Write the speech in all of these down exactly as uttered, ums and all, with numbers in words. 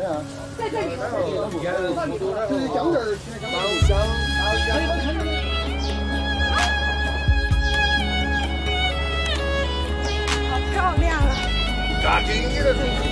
在这里边就是姜汁儿，姜姜。好漂亮啊！ 咋地的？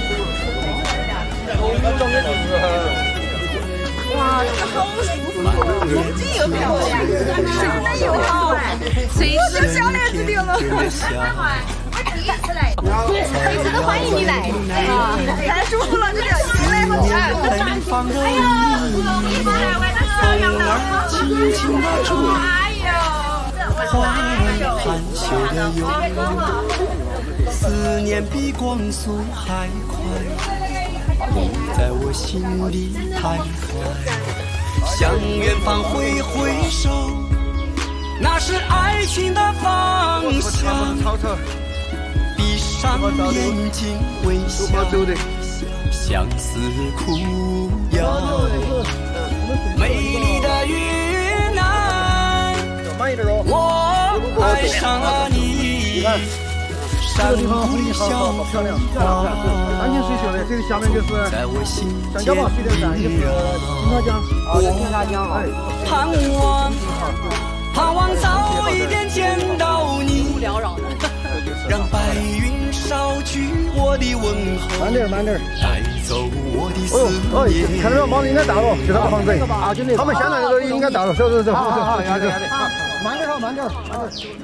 哇，这个好舒服，风景又漂亮，吃的又好，我这小脸子丢了。第一次来，每次都欢迎你来啊！太舒服了，这个心来好看。哎呀，你不来外头漂亮的，哎呦， 含羞的忧，思念比光速还快，你在我心里徘徊，向远方挥挥手，那是爱情的方向。闭上眼睛微笑，相思苦药。美丽的云南，我爱上了你。山谷小风花， 安静水秀的，这个下面就是在我心间江吧，水电站就是金沙江，啊，金沙江啊。 盼望，盼望早一点见到你，让白云捎去我的问候， 慢点，慢点， 带走我的思念。 看到没有，房子应该到了，就那个房子。啊，就那。他们现在这个应该到了，走走走，好好好，压着压着。慢点，好，慢点，慢点。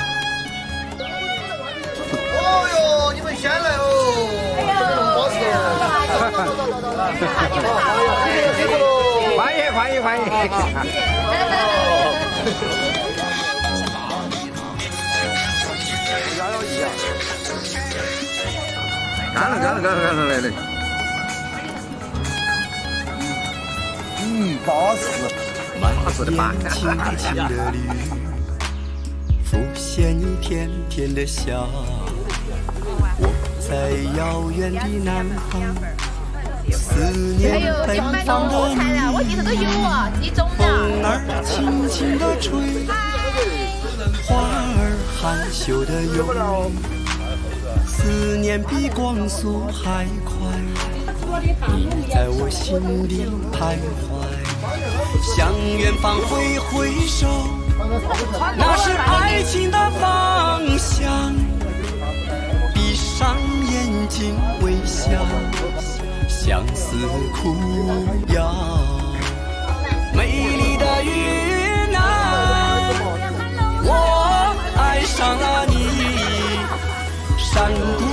哦哟，你们先来哦！哎呀，好吃哦！欢迎欢迎欢迎！干了干了干了干了来来！嗯，巴适，巴适的巴。 轻轻的绿，浮现你甜甜的笑。我在遥远的南方，思念北方的你。 我地头都有啊，你种的。 风儿轻轻地吹，花儿含羞地游，思念比光速还快，你在我心里徘徊，向远方挥挥手，那是爱情的方向。闭上眼睛微笑，相思苦药。美丽的云南，我爱上了你。山谷